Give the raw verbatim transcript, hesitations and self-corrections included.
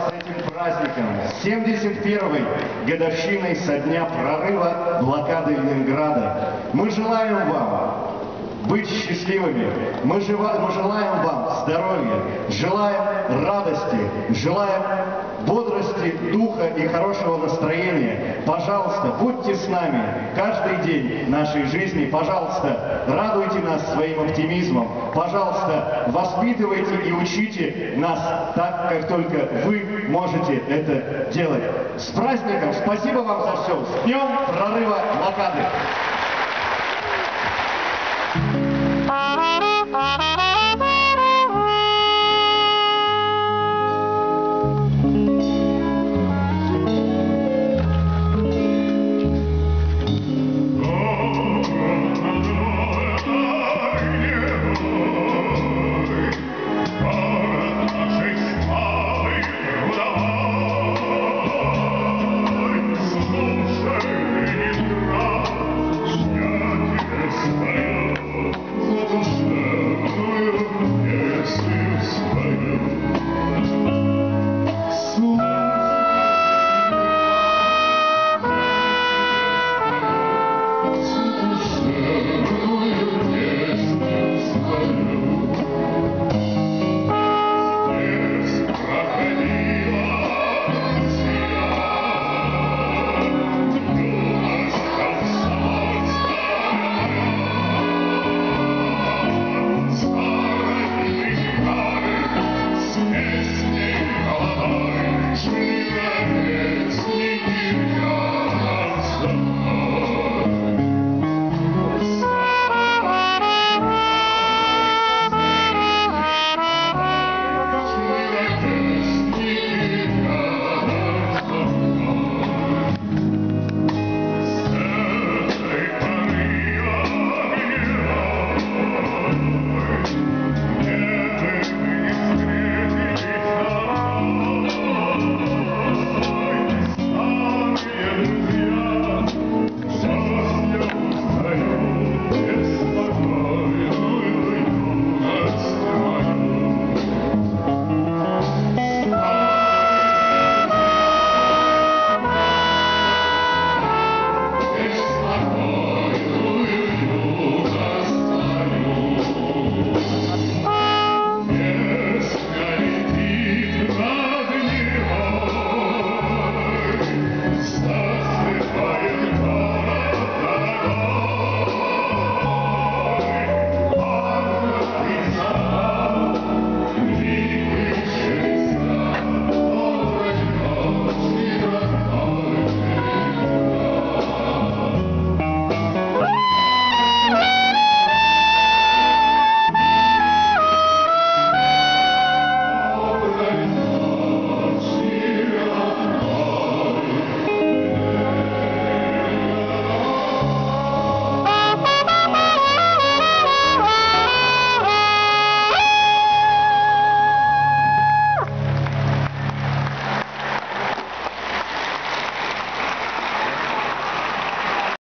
с этим праздником, семьдесят первой годовщиной со дня прорыва блокады Ленинграда. Мы желаем вам быть счастливыми, мы, жива, мы желаем вам здоровья, желаем радости, желаем бодрости, духа и хорошего настроения. Пожалуйста, будьте с нами каждый день нашей жизни. Пожалуйста, радуйте нас своим оптимизмом. Пожалуйста, воспитывайте и учите нас так, как только вы можете это делать. С праздником! Спасибо вам за все! С днем прорыва блокады!